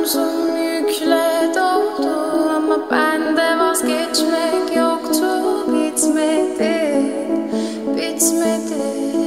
omzum yükle doldu ama bende vazgeçmek yoktu. Bitmedi, bitmedi.